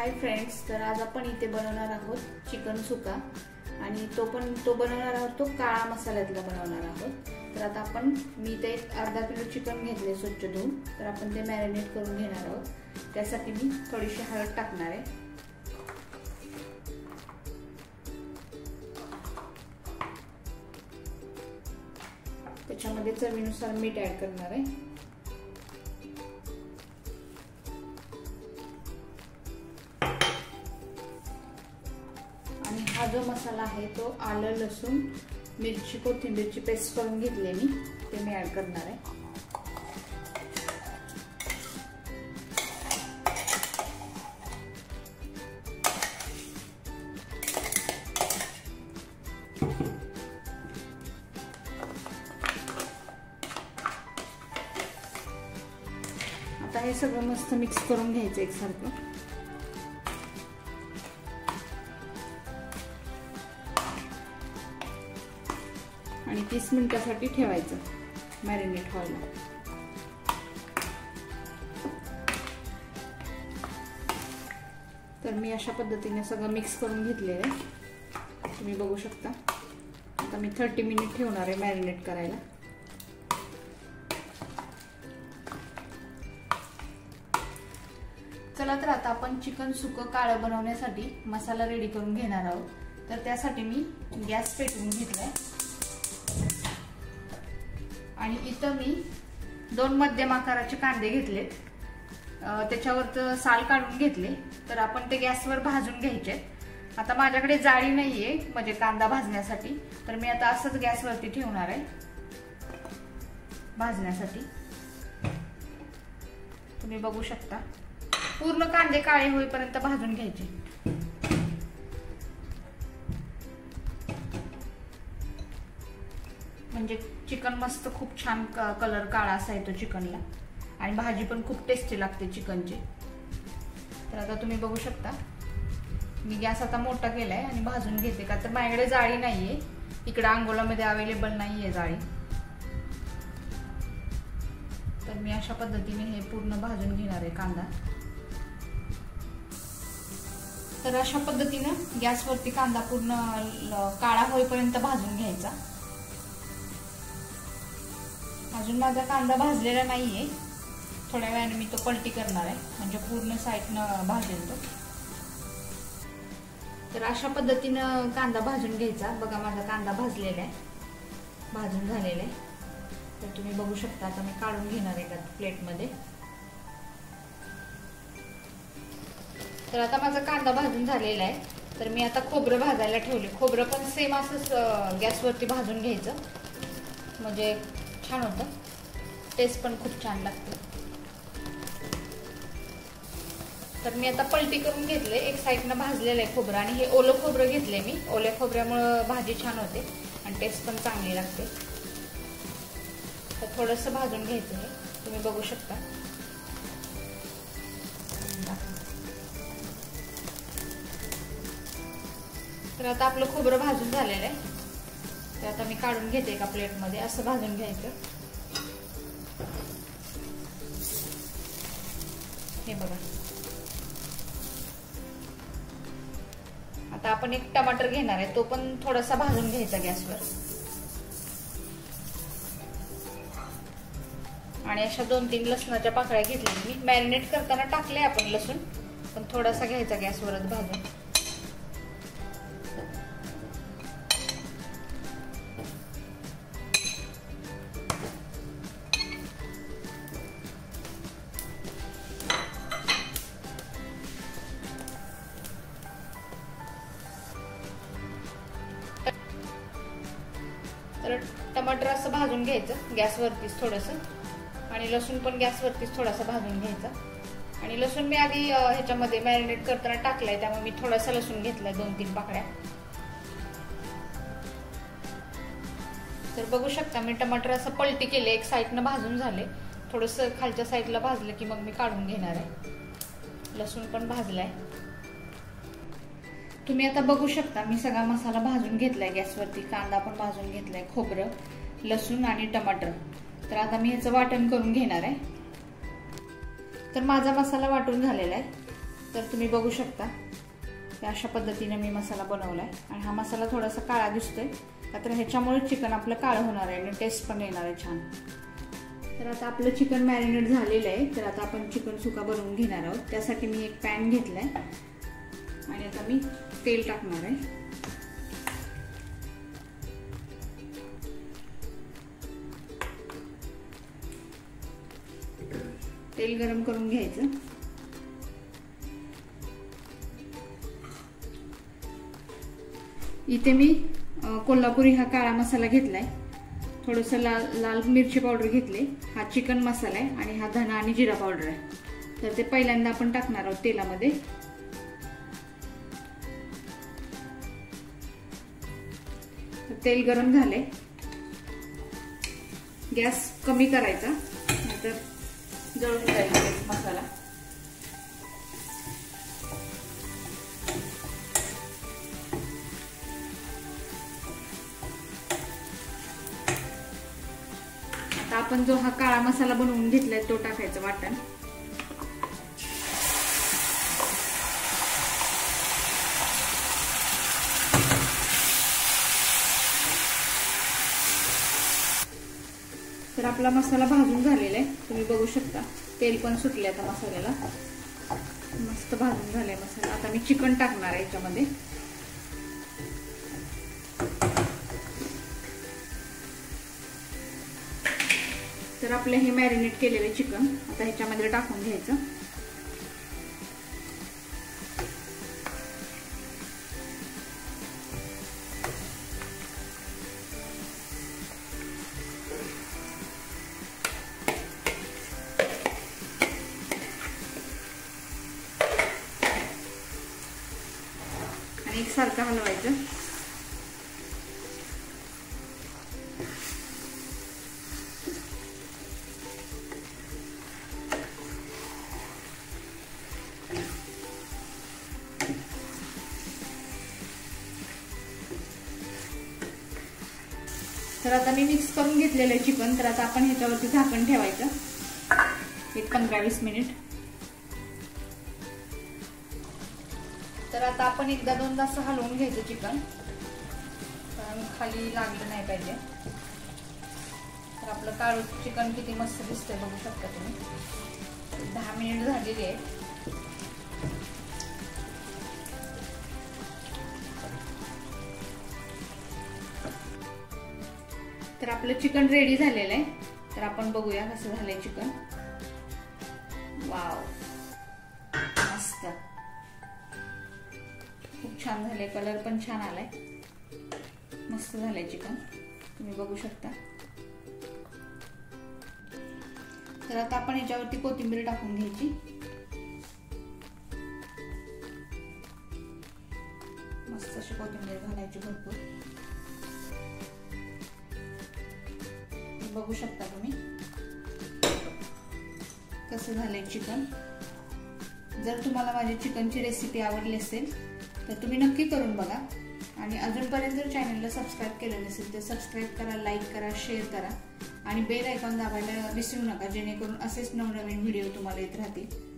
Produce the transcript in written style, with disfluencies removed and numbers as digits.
Hi friends, तर आज आपण इथे बनवणार आहोत चिकन सुका आणि तो बनवणार आहोत तो काळा मसाल्यातला बनवणार आहोत। तर आता मी ते अर्धा किलो चिकन घेतले स्वच्छ धुवून, तर आपण ते मॅरिनेट करून घेणार आहोत। त्यासाठी मी थोडीशी हळद टाकणार आहे। त्याच्यामध्ये चवीनुसार मीठ ऍड करणार आहे। आणि हा जो मसाला आहे तो आलं लसूण मिरची कोथिंबीरची पेस्ट करून घेतलेली ते मी ऍड करणार आहे। आता हे सगळं मस्त मिक्स करून घ्यायचं एकसारखं। आणि 30 मिनिटांसाठी ठेवायचं मॅरिनेट व्हायला। तर मी अशा पद्धतीने सगळं मिक्स करून घेतलेलं आहे, तुम्ही बघू शकता। आता मी 30 मिनिट ठेवणार आहे मॅरिनेट करायला। चला तर आता आपण चिकन सुकं काळं बनवण्यासाठी मसाला रेडी करून घेणार आहोत। तर त्यासाठी मी गॅस पेटवून घेतलाय आणि इथं मी 2 मध्यम आकाराचे कांदे घेतलेत, त्याच्यावरचं साल काढून घेतले। तर आपण ते गॅसवर भाजून घ्यायचे। आता माझ्याकडे जाळी नाहीये म्हणजे कांदा भाजण्यासाठी, तर मी आता असंच गॅसवरती ठेवणार आहे भाजण्यासाठी। तुम्ही बघू शकता पूर्ण कांदे काळे होईपर्यंत भाजून घ्यायचे। म्हणजे चिकन मस्त खूप छान कलर काळा असा येतो चिकनला आणि भाजी पण खूप टेस्टी लागते चिकनची। तर आता तुम्ही बघू शकता मी गॅस आता मोठा केलाय आणि भाजून घेते, का तर माझ्याकडे जाळी नाहीये, इकडे अंगोलामध्ये अवेलेबल नाहीये जाळी। तर मी अशा पद्धतीने हे पूर्ण भाजून घेणार आहे कांदा। तर अशा पद्धतीने गॅसवरती कांदा पूर्ण काळा होईपर्यंत भाजून घ्यायचा। अजून माझा कांदा भाजलेला नाहीये, थोड्या वेळाने मी तो पलटी करणार आहे म्हणजे पूर्ण साईडनं भाजेल तो। तर अशा पद्धतीनं कांदा भाजून घ्यायचा। बघा माझा कांदा भाजलेला आहे, भाजून झालेला आहे। तर तुम्ही बघू शकता आता मी काढून घेणार आहे एका प्लेटमध्ये। तर आता माझा कांदा भाजून झालेला आहे। तर मी आता खोबरं भाजायला ठेवले। खोबरं पण सेम असंच गॅसवरती भाजून घ्यायचं म्हणजे छान होतं, टेस्ट पण खूप छान लागते। तर मी आता पलटी करून घेतले, एक साईडनं भाजलेलं आहे खोबरं आणि हे ओलं खोबरं घेतले मी। ओल्या खोबऱ्यामुळे भाजी छान होते आणि टेस्ट पण चांगली लागते। तर थोडंसं भाजून घ्यायचं हे, तुम्ही बघू शकता। तर आता आपलं खोबरं भाजून झालेलं आहे। तर आता मी काढून घेते एका प्लेटमध्ये। असं भाजून घ्यायचं हे बघा। आता आपण एक टमाटर घेणार आहे, तो पण थोडासा भाजून घ्यायचा गॅसवर। आणि अशा 2-3 लसणाच्या पाकळ्या घेतल्या मी। मॅरिनेट करताना टाकले आपण लसूण, पण थोडासा घ्यायचा गॅसवरच भाजून। तर टमाटर असं भाजून घ्यायचं गॅसवरतीच थोडंसं, आणि लसूण पण गॅसवरतीच थोडासा भाजून घ्यायचा। आणि लसूण मी आधी ह्याच्यामध्ये मॅरिनेट करताना टाकलाय, त्यामुळे मी थोडासा लसूण घेतलाय 2-3 पाकळ्या। तर बघू शकता मी टमाटर असं पलटी केले, एक साईडनं भाजून झाले, थोडंसं खालच्या साईडला भाजलं की मग मी काढून घेणार आहे। लसूण पण भाजलाय, तुम्ही आता बघू शकता। मी सगळा मसाला भाजून घेतलाय गॅसवरती, कांदा पण भाजून घेतलाय, खोबरं, लसूण आणि टमाटर। तर आता मी ह्याचं वाटण करून घेणार आहे। तर माझा मसाला वाटून झालेला आहे। तर तुम्ही बघू शकता अशा पद्धतीने मी मसाला बनवलाय आणि हा मसाला थोडासा काळा दिसतोय का तर ह्याच्यामुळे चिकन आपलं काळं होणार आहे आणि टेस्ट पण येणार आहे छान। तर आता आपलं चिकन मॅरिनेट झालेलं आहे, तर आता आपण चिकन सुका बनवून घेणार आहोत। त्यासाठी मी एक पॅन घेतलाय आणि आता मी तेल टाकणार आहे। तेल गरम करून घ्यायचं। इथे मी कोल्हापुरी हा काळा मसाला घेतलाय, थोडंसं लाल मिरची पावडर घेतले, हा चिकन मसाला आहे आणि हा धना आणि जिरा पावडर आहे। तर ते पहिल्यांदा आपण टाकणार आहोत तेलामध्ये। तेल गरम झाले, गॅस कमी करायचा नाहीतर जळून जाईल मसाला। आता आपण जो हा काळा मसाला बनवून घेतलाय तो टाकायचा वाटण। तर आपला मसाला भाजून झालेला आहे, तुम्ही बघू शकता तेल पण सुटले आता मसाल्याला, मस्त भाजून झालाय मसाला। आता मी चिकन टाकणार आहे याच्यामध्ये। तर आपले हे मॅरिनेट केलेले चिकन आता ह्याच्यामध्ये टाकून घ्यायचं। आणि एकसारखं हलवायचं। तर आता मी मिक्स करून घेतलेलं आहे चिकन, तर आता आपण ह्याच्यावरती झाकण ठेवायचं एक 15-20 मिनिट। तर आता आपण एकदा दोनदा असं हलवून घ्यायचं चिकन, कारण खाली लागलं नाही पाहिजे। तर आपलं काळं चिकन किती मस्त दिसतंय बघू शकता तुम्ही। 10 मिनिट झालेली आहे। तर आपलं चिकन रेडी झालेलं आहे, तर आपण बघूया कसं झालंय चिकन। वाव, मस्त, खूप छान झालंय, कलर पण छान आलाय, मस्त झालंय चिकन, तुम्ही बघू शकता। तर आता आपण याच्यावरती कोथिंबीर टाकून घ्यायची। मस्त अशी कोथिंबीर घालायची भरपूर। बघू शकता तुम्ही कसं झालंय चिकन। जर तुम्हाला माझी चिकनची रेसिपी आवडली असेल तर तुम्ही नक्की करून बघा आणि अजूनपर्यंत जर चॅनलला सबस्क्राईब केलं नसेल तर सबस्क्राईब करा, लाईक करा, शेअर करा आणि बेल आयकॉन दाबायला विसरू नका, जेणेकरून असेच नवनवीन व्हिडिओ तुम्हाला येत राहतील।